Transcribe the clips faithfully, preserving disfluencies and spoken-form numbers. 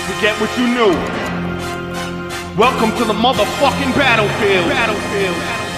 Forget what you knew. Welcome to the motherfucking battlefield. Battlefield.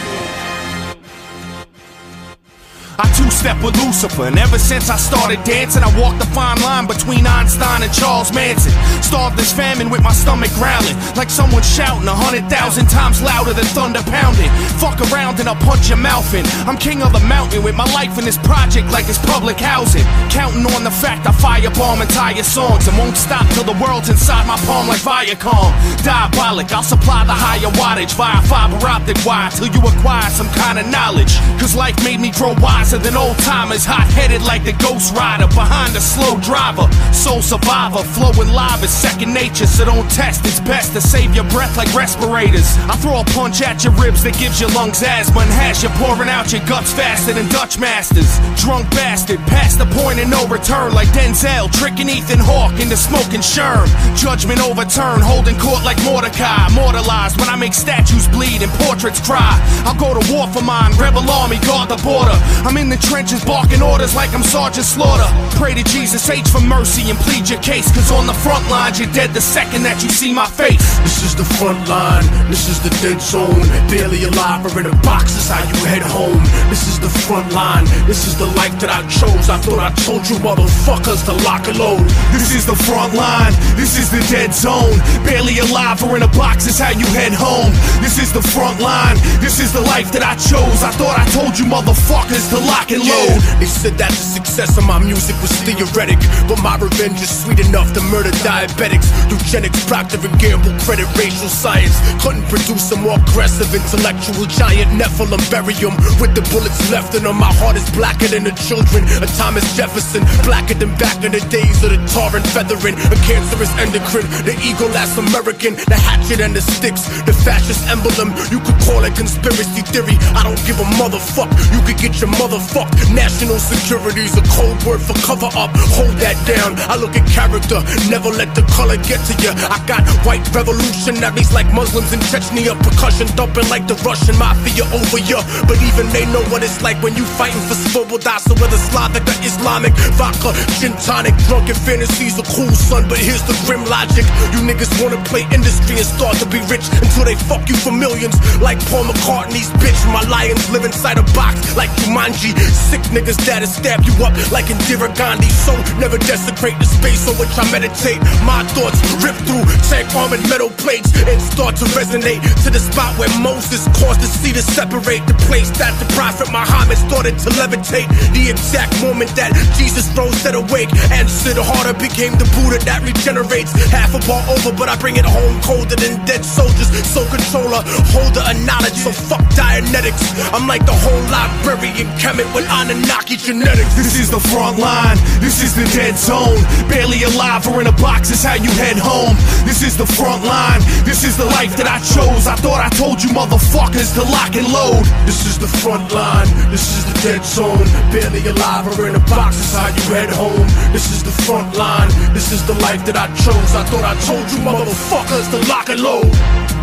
I two-step with Lucifer, and ever since I started dancing, I walked the fine line between Einstein and Charles Manson. Starved this famine with my stomach growling, like someone shouting a hundred thousand times louder than thunder pounding. Fuck around and I'll punch your mouth in. I'm king of the mountain with my life in this project like it's public housing. Counting on the fact I firebomb entire songs and won't stop till the world's inside my palm like Viacom. Diabolic, I'll supply the higher wattage via fiber optic wire till you acquire some kind of knowledge. Cause life made me grow wiser than old timers, hot-headed like the Ghost Rider behind a slow driver. Soul survivor, flowing live is second nature, so don't test. It's best to save your breath like respirators. I throw a punch at your ribs that gives your lungs asthma and has you pouring out your guts faster than Dutch masters. Drunk bastard, past the point of no return like Denzel, tricking Ethan Hawke into smoking Sherm. Judgment overturned, holding court like Mordecai. Immortalized when I make statues bleed and portraits cry. I'll go to war for mine, rebel army, guard the border. I'm in the trenches barking orders like I'm Sergeant Slaughter. Pray to Jesus H for mercy and plead your case, cause on the front lines you're dead the second that you see my face. This is the front line, this is the dead zone. Barely alive or in a box is how you head home. This is the front line, this is the life that I chose. I thought I told you motherfuckers to lock and load. This is the front line, this is the dead zone. Barely alive or in a box is how you head home. This is the front line, this is the life that I chose. I thought I told you motherfuckers to lock and load. Yeah, they said that the success of my music was theoretic, but my revenge is sweet enough to murder diabetics. Eugenics, Procter and Gamble, credit racial science. Couldn't produce a more aggressive intellectual giant. Nephilim, bury him with the bullets left in him. My heart is blacker than the children of Thomas Jefferson, blacker than back in the days of the tar and feathering. A cancerous endocrine, the eagle that's American, the hatchet and the sticks, the fascist emblem. You could call it conspiracy theory, I don't give a motherfuck. You could get your motherfucked. National security's a code word for cover up. Hold that down, I look at character, never let the color get to you. I got white revolutionaries like Muslims in Chechnya, percussion dumping like the Russian mafia over you. But even they know what it's like when you fighting for svoboda. So whether Slavic or Islamic, vodka, gin tonic, drunken fantasies are cool, son. But here's the grim logic: you niggas wanna play industry and start to be rich until they fuck you for millions. Like Paul McCartney's bitch, my lions live inside a box like Jumanji. Sick niggas that'll stab you up like Indira Gandhi. So never desecrate the space on which I meditate. My thoughts rip through tank armored metal plates and start to resonate to the spot where Moses caused the sea to separate. The place that the prophet Muhammad started to levitate. The exact moment that Jesus rose dead awake and Sid Harder became the Buddha that regenerates. Half a bar over, but I bring it home colder than dead soldiers. So controller, holder of knowledge, so fuck Dianetics. I'm like the whole library in Kemet with Anunnaki genetics. This is the front line, this is the dead zone. Barely alive or in a box is how you head home. This is the front line, this is the life that I chose. I thought I told you motherfuckers to lock and load. This is the front line, this is the dead zone. Barely alive or in a box is how you head home. This is the front line, this is the life that I chose. I thought I told you motherfuckers to lock and load.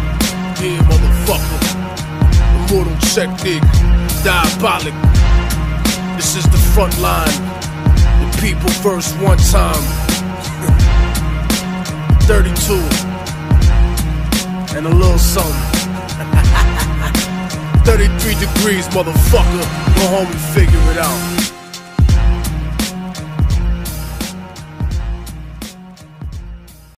Yeah, motherfucker, immortal check dig, diabolic. This is the front line, the people first one time. thirty-two and a little something. thirty-three degrees, motherfucker. Go home and figure it out.